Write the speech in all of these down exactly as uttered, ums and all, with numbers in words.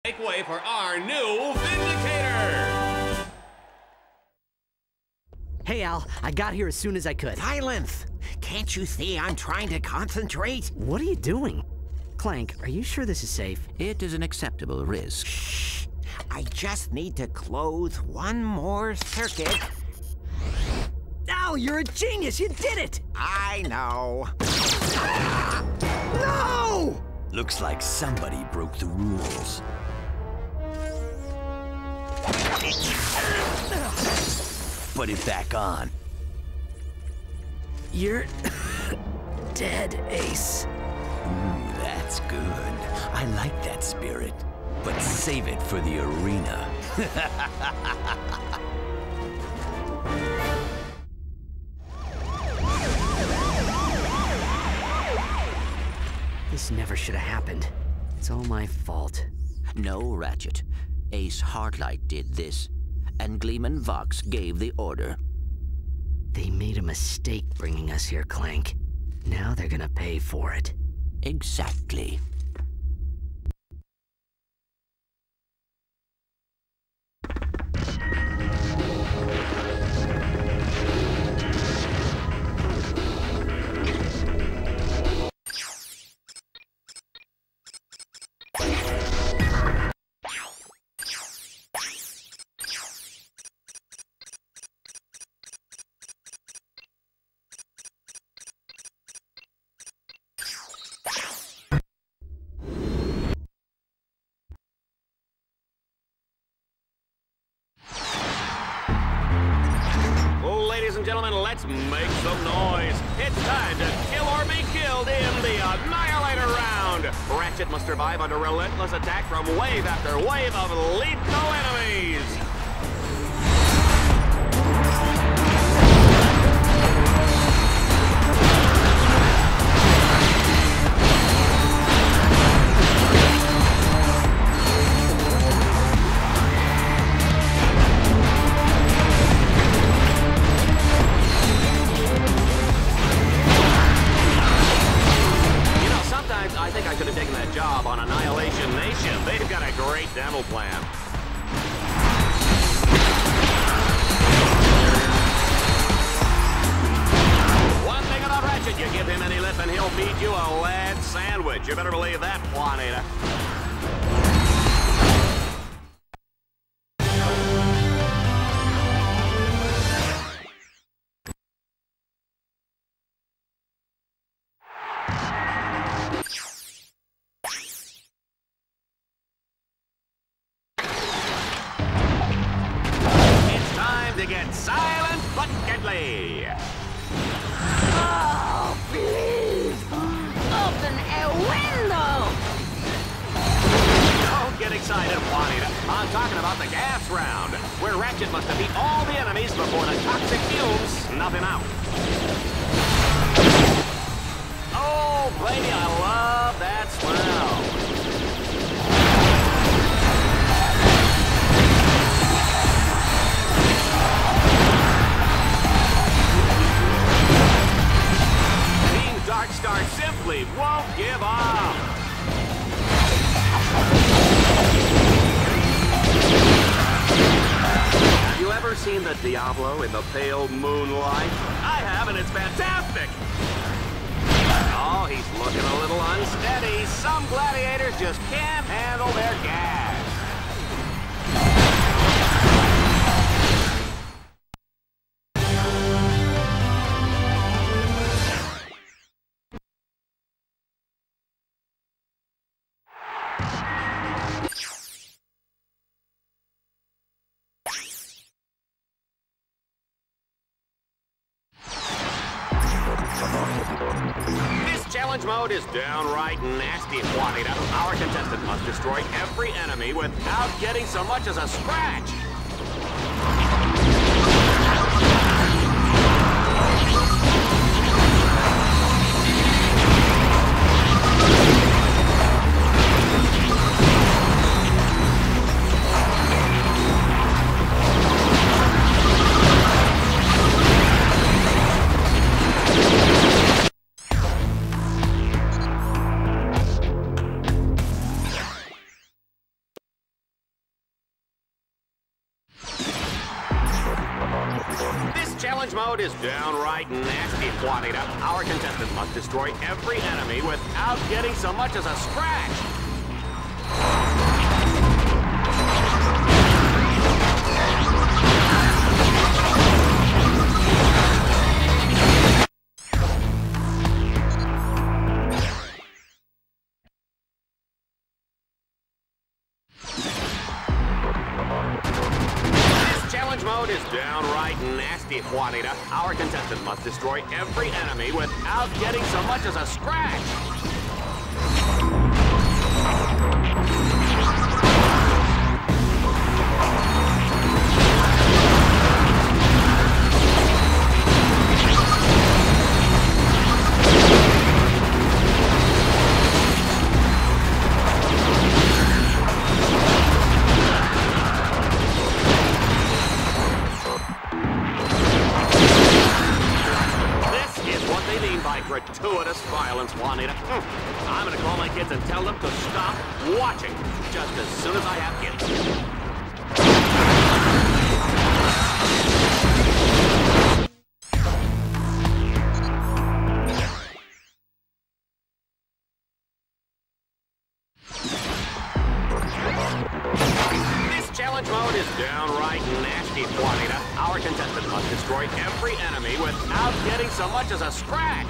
Make way for our new Vindicator! Hey, Al. I got here as soon as I could. Silence! Can't you see I'm trying to concentrate? What are you doing? Clank, are you sure this is safe? It is an acceptable risk. Shh! I just need to close one more circuit. Al, you're a genius! You did it! I know. No! Looks like somebody broke the rules. Put it back on. You're dead, Ace. Ooh, that's good. I like that spirit. But save it for the arena. This never should have happened. It's all my fault. No, Ratchet. Ace Heartlight did this, and Gleeman Vox gave the order. They made a mistake bringing us here, Clank. Now they're gonna pay for it. Exactly. Ladies and gentlemen, let's make some noise. It's time to kill or be killed in the Annihilator round. Ratchet must survive under relentless attack from wave after wave of lethal enemies. I think I could have taken that job on Annihilation Nation. They've got a great demo plan. One thing about Ratchet, you give him any lip and he'll feed you a lead sandwich. You better believe that, Juanita. To get silent but deadly. Oh, please! Open a window! Don't get excited, Juanita. I'm talking about the gas round, where Ratchet must defeat all the enemies before the toxic fumes snuff him out. Oh, baby, I love that smell. Darkstar simply won't give up. Have you ever seen the Diablo in the pale moonlight? I have, and it's fantastic. Oh, he's looking a little unsteady. Some gladiators just can't handle their gas. This challenge mode is downright nasty, Juanita. Our contestant must destroy every enemy without getting so much as a scratch. challenge mode is downright nasty, Juanita. Our contestant must destroy every enemy without getting so much as a scratch. Challenge mode is downright nasty, Juanita. Our contestant must destroy every enemy without getting so much as a scratch. Gratuitous violence, Juanita. Hmm. I'm gonna call my kids and tell them to stop watching just as soon as I have kids. This challenge mode is downright nasty, Juanita. Our contestant must destroy every enemy without getting so much as a scratch.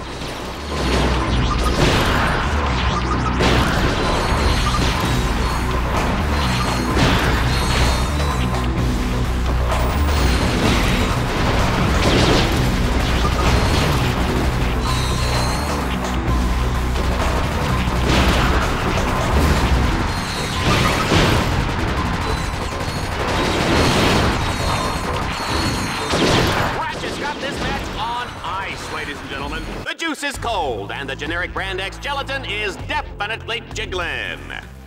Ratchet's got this match on ice, ladies and gentlemen. The juice is cold, and the generic brand X gelatin is definitely jiggling.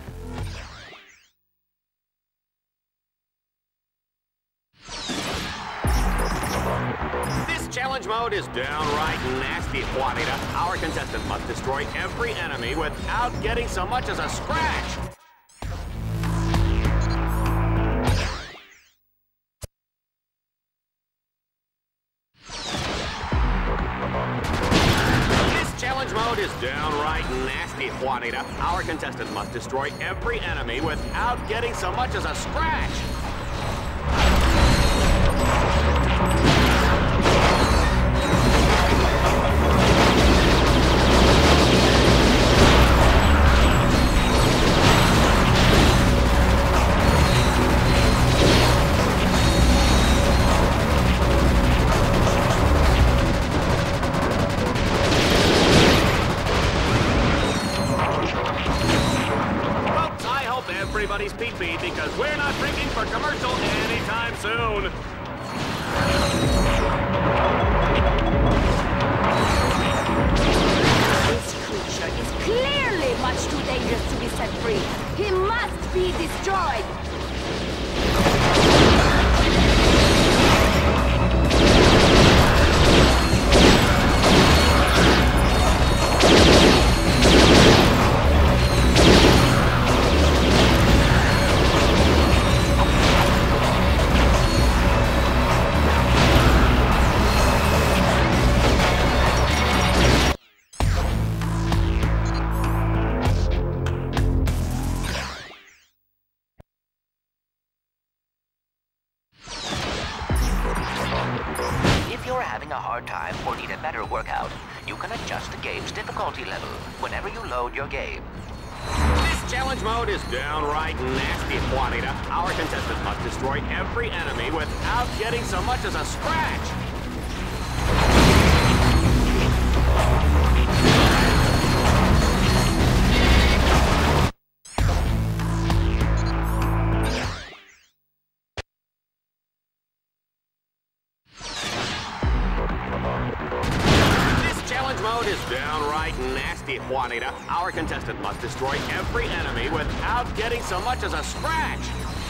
This challenge mode is downright nasty, Juanita. Our contestant must destroy every enemy without getting so much as a scratch. Challenge mode is downright nasty, Juanita. Our contestant must destroy every enemy without getting so much as a scratch. Everybody's pee-pee because we're not drinking for commercial anytime soon. This creature is clearly much too dangerous to be set free. He must be destroyed. If you're having a hard time or need a better workout, you can adjust the game's difficulty level whenever you load your game. This challenge mode is downright nasty, Juanita. Our contestant must destroy every enemy without getting so much as a scratch. Mode is downright nasty, Juanita. Our contestant must destroy every enemy without getting so much as a scratch.